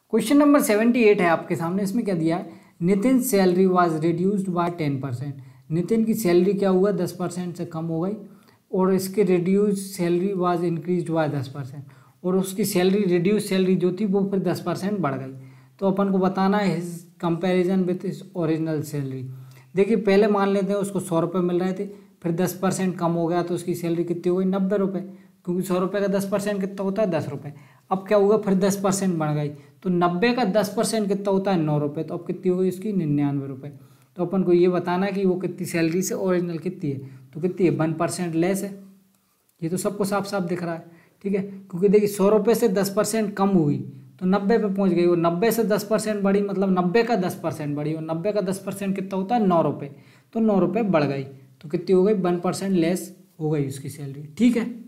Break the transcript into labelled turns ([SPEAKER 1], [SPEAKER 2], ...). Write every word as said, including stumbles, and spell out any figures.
[SPEAKER 1] Question number seventy eight है आपके सामने। इसमें क्या दिया है, Nitin salary was reduced by ten percent. Nitin की सैलरी क्या हुआ, दस परसेंट से कम हो गई, और इसके reduce salary was increase by दस परसेंट, और उसकी सैलरी रिड्यूस सैलरी जो थी वो फिर दस परसेंट बढ़ गई। तो अपन को बताना है his comparison with his original salary. देखिए पहले मान लेते हैं उसको सौ रुपये मिल रहे थे, फिर दस परसेंट कम हो गया तो उसकी सैलरी कितनी हो गई, नब्बे रुपये, क्योंकि सौ रुपये का दस परसेंट कितना होता है, दस रुपये। अब क्या होगा, फिर दस परसेंट बढ़ गई, तो नब्बे का दस परसेंट कितना होता है, नौ रुपये, तो अब कितनी हो गई उसकी, निन्यानवे रुपये। तो अपन को ये बताना है कि वो कितनी सैलरी से ओरिजिनल कितनी है, तो कितनी है, वन परसेंट लेस है। ये तो सबको साफ साफ दिख रहा है, ठीक है, क्योंकि देखिए सौ रुपये से दस परसेंट कम हुई तो नब्बे पे पहुंच गई, वो नब्बे से दस परसेंट बढ़ी, मतलब नब्बे का दस परसेंट बढ़ी, और नब्बे का दस परसेंट कितना होता है, नौ रुपये, तो नौ रुपये बढ़ गई, तो कितनी हो गई, वन परसेंट लेस हो गई उसकी सैलरी, ठीक है।